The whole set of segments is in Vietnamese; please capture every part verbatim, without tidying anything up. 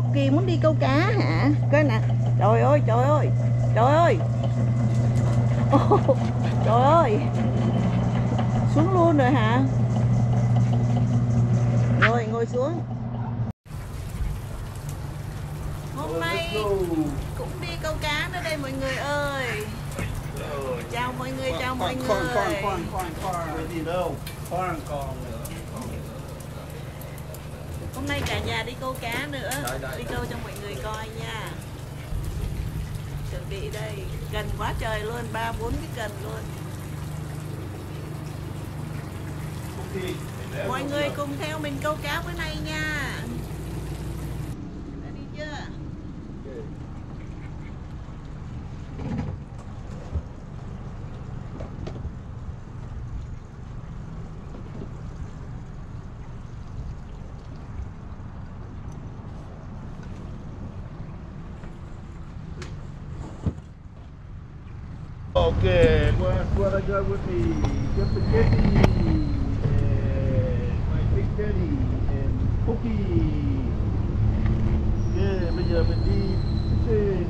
Kỳ muốn đi câu cá hả? Coi nè. Trời ơi, trời ơi. Trời ơi. Oh, trời ơi. Xuống luôn rồi hả? Rồi, ngồi xuống. Hôm nay cũng đi câu cá nữa đây mọi người ơi. Chào mọi người, chào mọi người. Khoan, khoan, khoan, khoan, khoan, khoan, gì đâu. Khoan còn nữa. Hôm nay cả nhà đi câu cá nữa. Đi câu cho mọi người coi nha. Chuẩn bị đây. Cần quá trời luôn, ba bốn cái cần luôn. Mọi người cùng theo mình câu cá bữa nay nha. Đã đi chưa? Okay, what I got with me? Just spaghetti, and my big daddy, and cookie. Yeah, bây giờ mình đi fishing.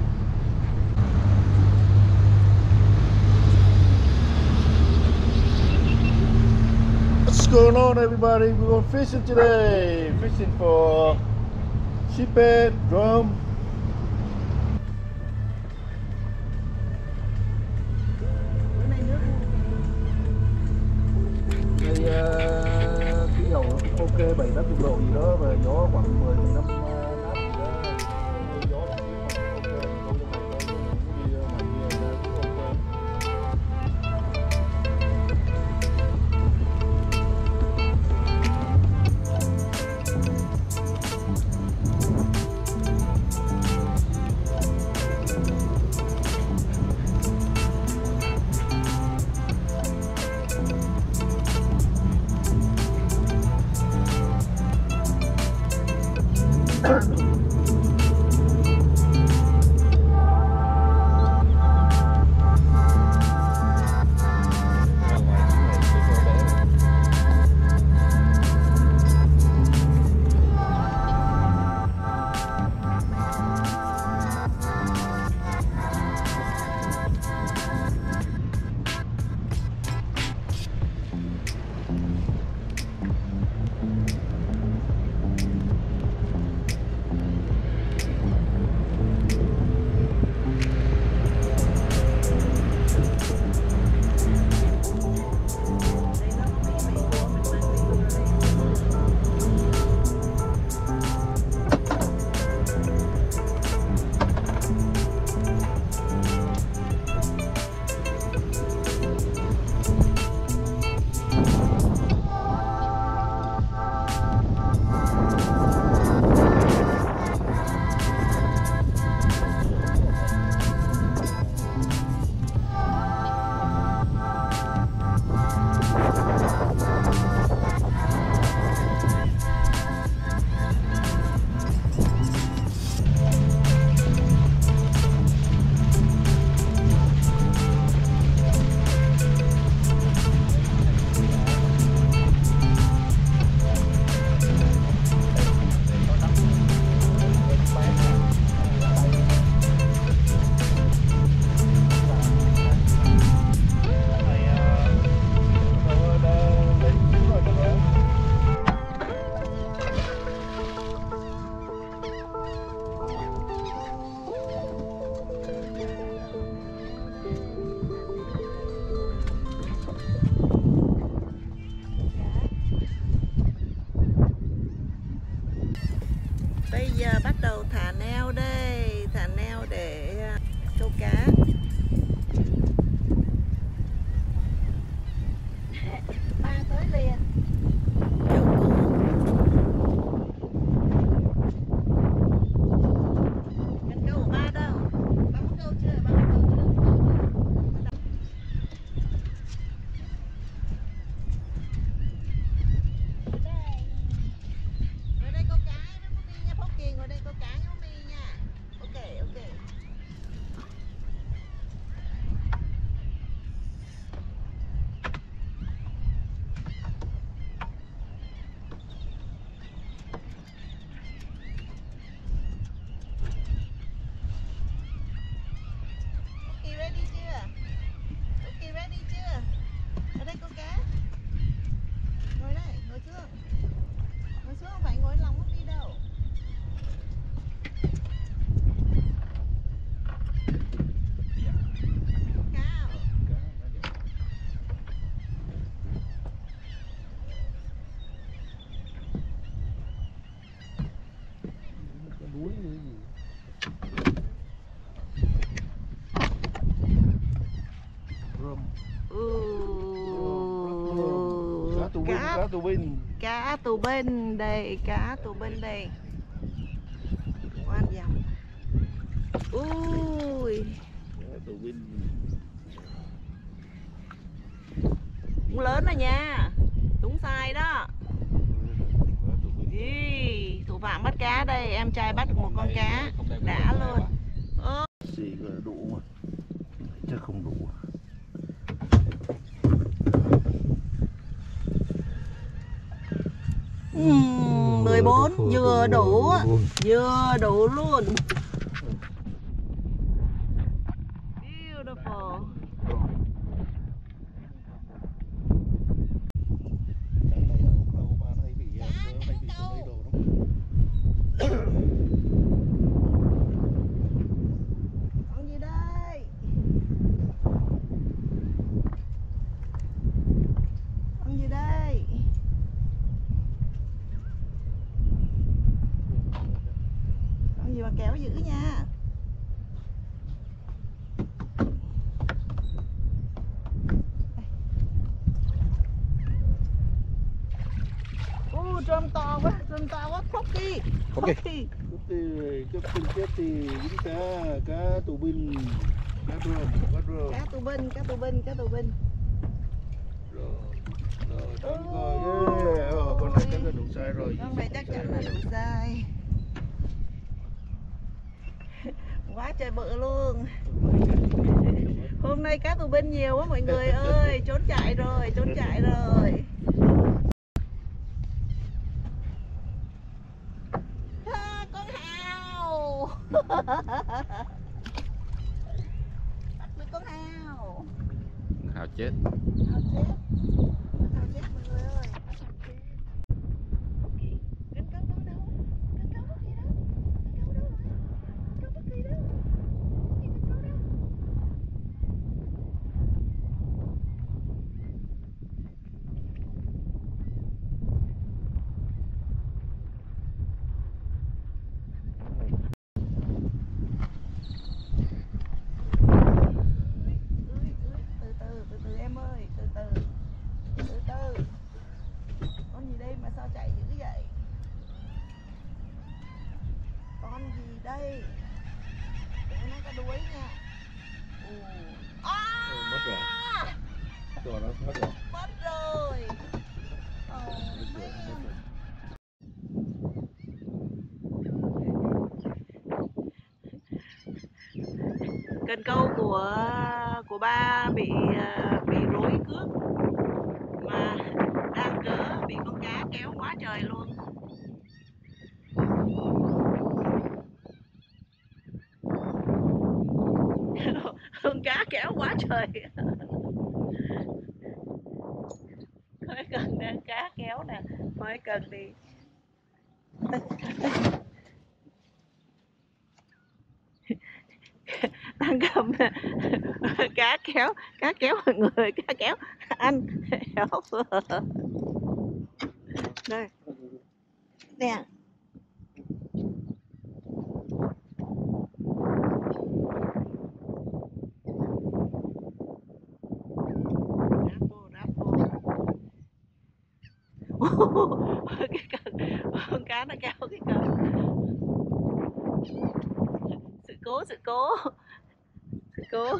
What's going on, everybody? We're going fishing today. Fishing for sheephead, drum. Khí hậu ok bảy tám chục độ gì đó và gió khoảng mười mười lăm nát gì đó. Gió ok, câu trong này câu đi ngoài kia ra cũng ok. Bây giờ bắt đầu thả neo đây, thả neo để câu cá. Ba tới liền. Châu cũ. Cần câu của ba đâu? Ba có câu chưa? Ba có câu chưa? Ngồi đây câu cá với Mommy nha, Phong Kỳ ngồi đây câu cá với Mommy nha. Ok, ok. cá tù binh. Cá tù binh đây, cá tù binh đây. Quan dòng. Ui. Cá tù binh. Cũng lớn rồi nha. Đúng sai đó. Ý, thủ phạm bắt cá đây, em trai bắt được một con cá đã luôn. Ơ. Xì là đủ mà. Chắc không đủ. Uhm, mười bốn vừa đủ, vừa đủ luôn. Beautiful. Con gì đây? Con gì đây? Con gì mà kéo dữ nha. Ô, trôm to quá, trôm to quá, khóc đi. Khóc đi. Chết thì, chết thì, dính cá, cá tù binh. Cá rơm, cá rơm. Cá tù binh, cá tù binh, cá tù binh. Rồi, rồi, đánh rồi, yeah. Ờ, con này chắc là đủ sai rồi. Con này chắc chắn là đủ sai. Quá trời bự luôn. Hôm nay cá tù binh nhiều quá mọi người ơi. Trốn chạy rồi, trốn chạy rồi. À, con hào. Bắt được con hào. Hào chết. Hào chết. Hào chết mọi người ơi. Bắt hào chết. Cân câu đâu đâu? Cân câu bất kỳ đâu? Cân câu đâu rồi? Câu bất kỳ đâu? Cân câu đâu? Từ từ, từ từ em ơi, từ từ, từ từ. Con gì đây mà sao chạy dữ vậy? Con gì đây? Để nó có đuối nha. Ồ. À! Ừ, mất rồi. Rồi nó mất rồi. Mất rồi. Oh, man. Cần câu của của ba bị bị rối cước mà đang cỡ bị con cá kéo quá trời luôn. Con cá kéo quá trời. Mới cần nè, cá kéo nè, mới cần đi. Đang cầm cá kéo, cá kéo mọi người, cá kéo anh kéo vừa. Đây nè. Đáp vô, đáp vô. Cái cần, con cá nó kéo cái cần. Sự cố, sự cố, sự cố.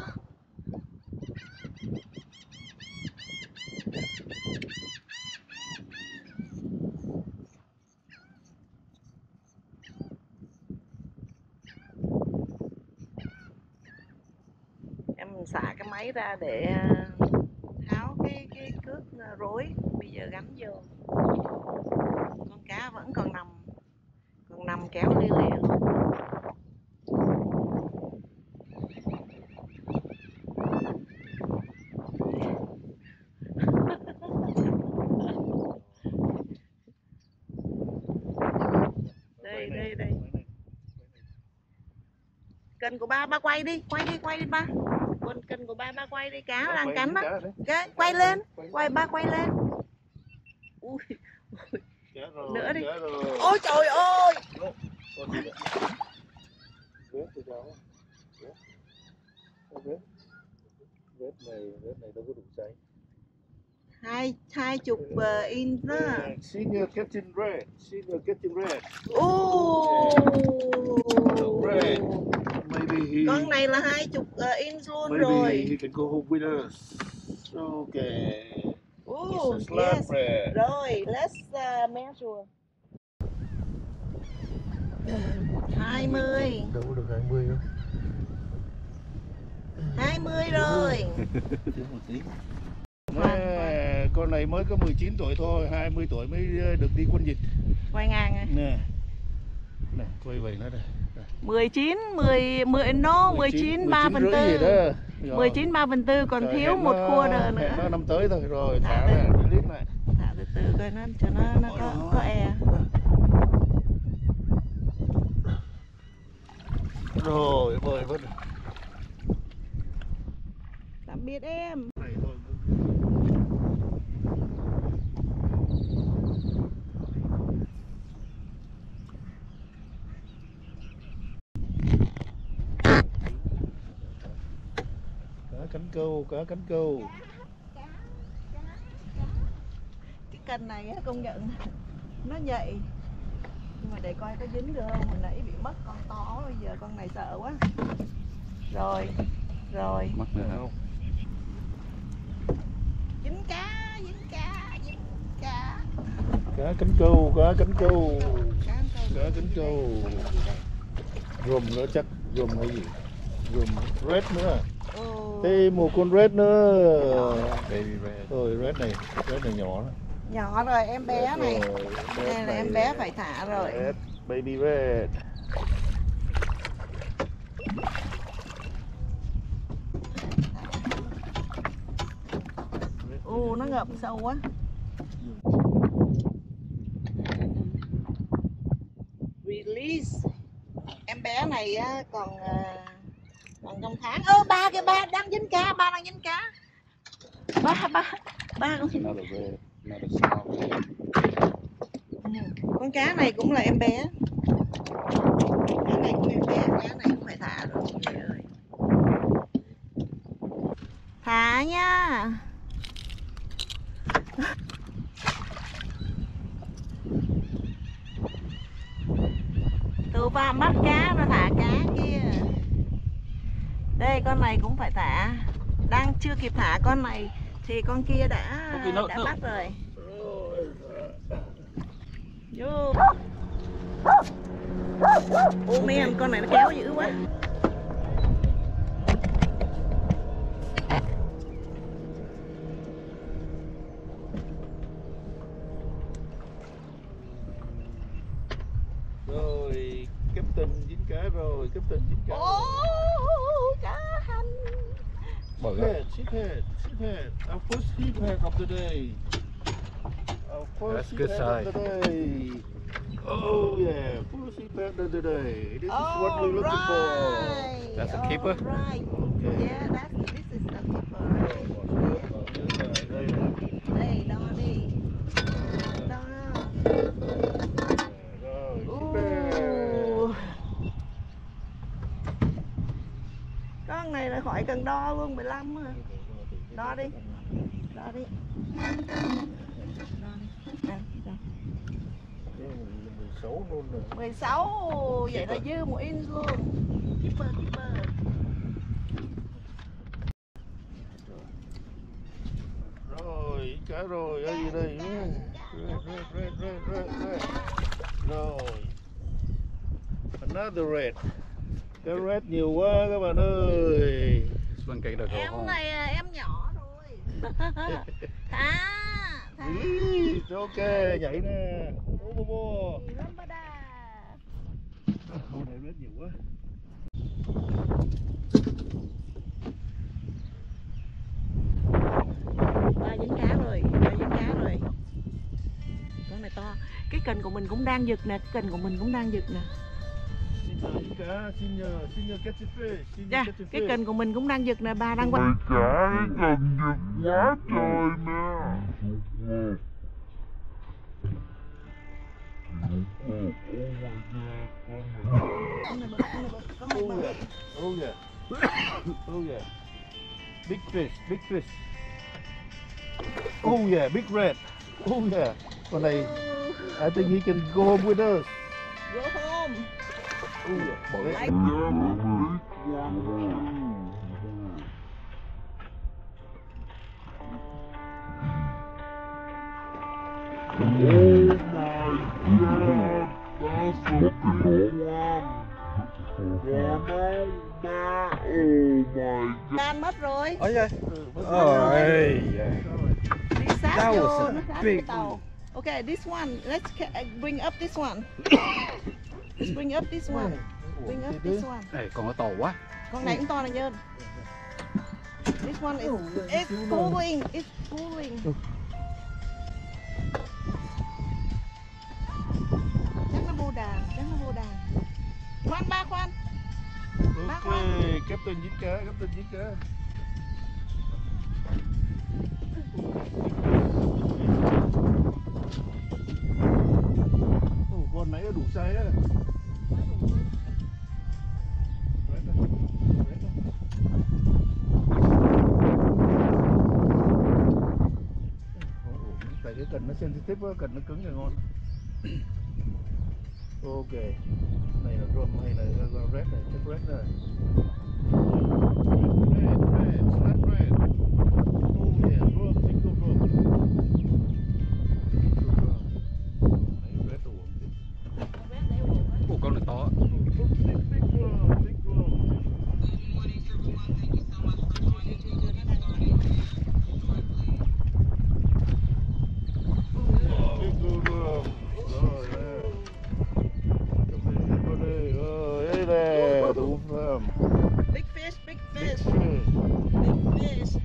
Em xả cái máy ra để tháo cái cái cước rối, bây giờ gắn vô. Con cá vẫn còn nằm, còn nằm kéo lia lịa luôn. Đây đây đây. Cần của ba, ba quay đi, quay đi, quay đi ba. Con cần của ba, ba quay đi, cá nó đang cắn đó. Cái quay lên, quay ba quay lên. Ui, ui. Nữa đi. Ôi trời ơi. Vết thì sao? Vết. Vết này, vết này đâu có đủ cháy. hai hai chục uh, inch đó. Yeah, senior catching red, senior catching red. Oh. Red. Maybe he. Con này là hai chục uh, inch luôn maybe rồi. Maybe he can go home with us. Okay. Oh, it's a yes. red. Rồi, let's uh, measure. hai mươi. Đâu có được hai mươi đâu. hai mươi rồi. À, con này mới có mười chín tuổi thôi, hai mươi tuổi mới được đi quân dịch. Quay ngang à? Nè. Nè, quay vậy nó đây. mười chín, mười, mười, no, mười chín, ba phần tư. mười chín, ba phần tư còn rồi, thiếu một quarter nữa. Nó năm tới thôi rồi, thả ra, release lại. Thả từ từ coi nó cho nó nó có có e. Rồi, bơi vớt. Tạm biệt em. Cá cánh câu, cá cánh câu. Cái kênh này công nhận nó nhạy. Nhưng mà để coi có dính được không. Hồi nãy bị mất con to, bây giờ con này sợ quá. Rồi, rồi. Mất nữa không? Dính cá, dính cá, dính cá. Cá cánh câu, cá cánh câu. Cá cánh câu. Rùm nữa chắc, rùm hay gì? Rùm red nữa. Oh. Thêm một con red nữa. Baby red. Rồi red này, red này nhỏ đó. Nhỏ rồi, em bé red này. Rồi, đây là em bé phải thả rồi. Red, baby red. Ồ, uh, nó ngập sâu quá. Release. Em bé này á, còn còn trong tháng. Ơ oh, ba kìa, ba đang dính cá, ba đang dính cá. Ba ba ba con. Con cá này cũng là em bé. Cá này cũng em bé, cá này cũng phải thả rồi. Ơi. Thả nha. Tụi Phạm bắt cá rồi thả cá kia. Đây con này cũng phải thả. Đang chưa kịp thả con này thì con kia đã okay, no, đã no. bắt rồi. Vô. Ô men, con này nó kéo dữ quá. Rồi, Captain dính cá rồi, Captain dính cá. Ô, cá hành. Sheephead, sheephead, sheephead. Our first sheephead of the day. Our first That's good sign. Of the day. Oh yeah, first sheephead of the day. This is what we're looking right. for. That's a keeper. Right. Okay. Yeah, that's this is the keeper. Đây, đo đi. Đo. Con này là khỏi cần đo luôn, mười lăm à. Đo đi. Đo đi. Đo đi. À, mười sáu luôn rồi. mười sáu, vậy là dư một inch luôn. Keeper, keeper. Rồi, cá rồi, ở gì đây? Red, red, red, red, red. Rồi. Another red. Cái red nhiều quá các bạn ơi. Em này em nhỏ rồi. Thả, thả. Ok, nhảy nè. Bố bố bố. Hôm nay red nhiều quá. Ba dính cá rồi, ba dính cá rồi. Con này to. Cái kênh của mình cũng đang giật nè, cái kênh của mình cũng đang giật nè. Cá, senior, senior catch fish, senior yeah, catch cái fish. kênh của mình cũng đang giật nè, bà đang quay. Cá cái kênh giật quá trời nè. Oh yeah, oh yeah, oh yeah. Big fish, big fish. Oh yeah, big red. Oh yeah. Con này, I think he can go home with us. Go home. Oh yeah. Like Oh my god, that's a big one. One oh my, oh my god. tan mất rồi. Ôi giời. Ôi. Đi sát That vô, was a nó sát big cái tàu. Okay, this one. Let's ca- bring up this one. Let's bring up this one. Bring up this one. Này còn có to quá. Con này cũng to này nhơn. This one is it's pulling, it's pulling. Chắc nó vô đàn, chắc nó vô đàn. Khoan ba khoan. Okay, Captain giết cá, Captain giết cá. Oh, con nãy đủ size á. Tại cái cần nó sensitive á, cần nó cứng rồi ngon. Ok, này là drum hay là red này, check red này. Red, red, flat red. Oh yeah, drum, single drum. Single drum. Này red đồ uổng chứ. Ủa con này to. Big, big drum, big drum. Big drum. Rồi, yeah. Hey there, đủ phẩm. Big fish, big Big fish, fish. big fish.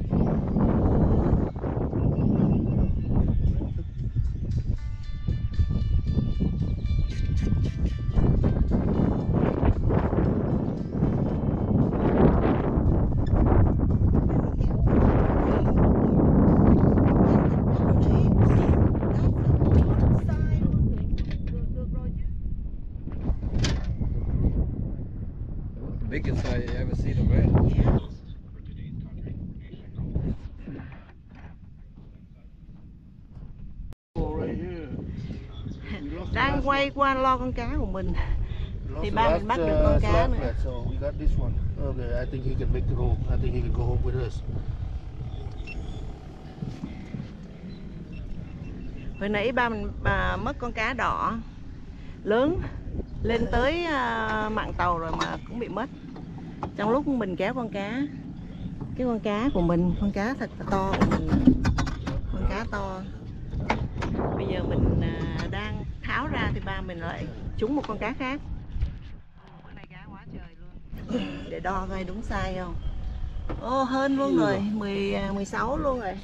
Biggest I ever seen of red. Yeah. Right here. We lost the Đang last quay one. qua lo con cá của mình. We lost Thì the ba last, mình bắt được con uh, cá slab nữa. red, so we got this one. Okay, I think he can make it home. I think he can go home with us. Hồi nãy ba mình bà mất con cá đỏ lớn lên tới uh, mạn tàu rồi mà cũng bị mất. Trong lúc mình kéo con cá, cái con cá của mình, con cá thật là to của mình, con cá to. Bây giờ mình uh, đang tháo ra thì ba mình lại trúng một con cá khác. Bữa nay cá quá trời luôn. Để đo coi đúng size không. Ô hơn luôn rồi, mười, mười sáu luôn rồi.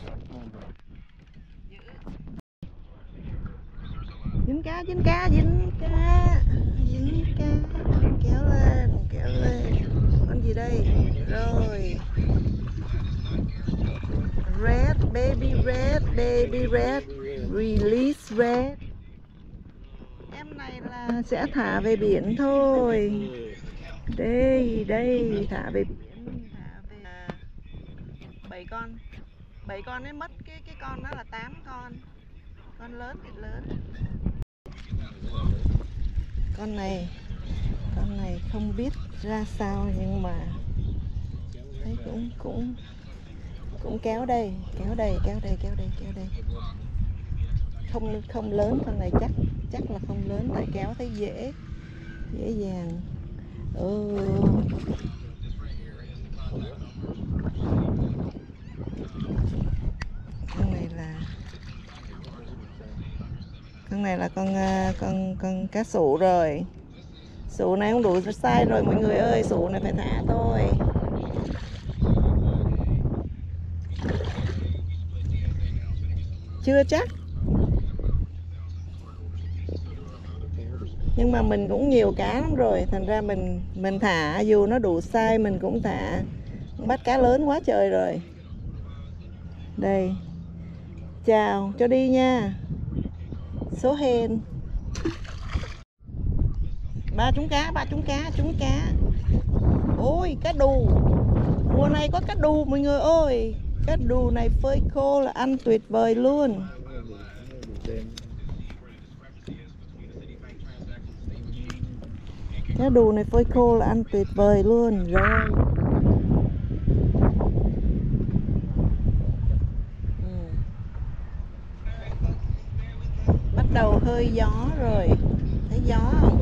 Dính cá, dính cá, dính cá, dính cá, kéo lên, kéo lên. Con gì đây? Rồi. Red, baby red, baby red, release red. Em này là sẽ thả về biển thôi. Đây, đây, thả về biển, thả về bảy con. bảy con ấy mất cái cái con đó là tám con. Con lớn thì lớn. Con này con này không biết ra sao nhưng mà thấy cũng cũng cũng kéo đây, kéo đây, kéo đây, kéo đây, kéo đây. Không không lớn, con này chắc chắc là không lớn tại kéo thấy dễ dễ dàng. Ừ. Con này là con này là con con con cá sụ rồi. Sụ này không đủ size rồi mọi người ơi, sụ này phải thả thôi. Chưa chắc. Nhưng mà mình cũng nhiều cá lắm rồi, thành ra mình mình thả dù nó đủ size mình cũng thả. Bắt cá lớn quá trời rồi. Đây. Chào, cho đi nha. Số hên. Ba trúng cá, ba trúng cá, trúng cá. Ôi, cá đù. Mùa này có cá đù mọi người ơi. Cái đù này phơi khô là ăn tuyệt vời luôn. Cái đù này phơi khô là ăn tuyệt vời luôn rồi. Ừ. Bắt đầu hơi gió rồi. Thấy gió không?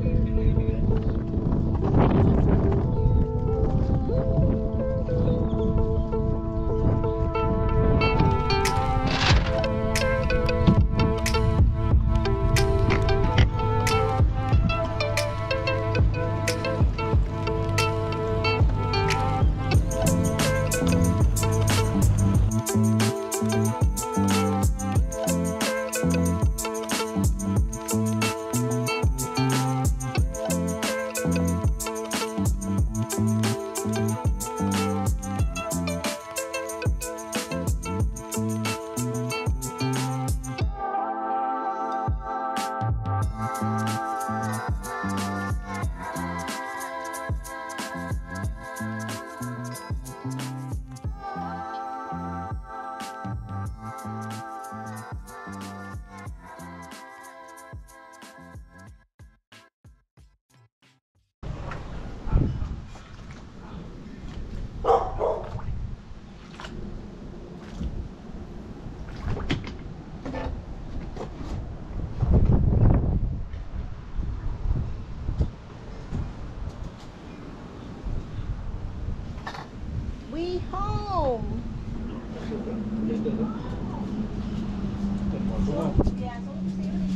We home. Dạ, xuống chút xíu đi.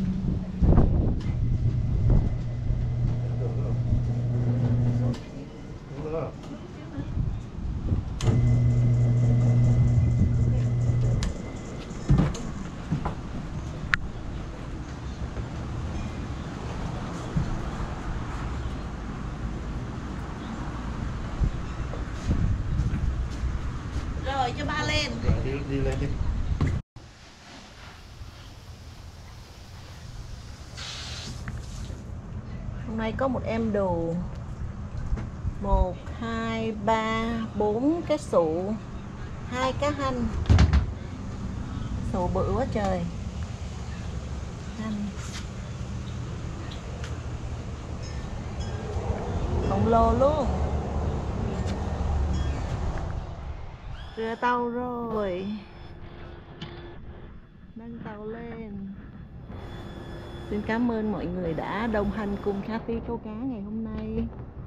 Rồi cho ba lên. Đi, đi lên đi. Hôm nay có một em đồ. Một, hai, ba, bốn cái sụ, hai cá hanh. Sụ bự quá trời. Hanh. Khổng lồ luôn. Rửa tàu rồi. Nâng tàu lên. Xin cảm ơn mọi người đã đồng hành cùng Cà phê câu cá ngày hôm nay.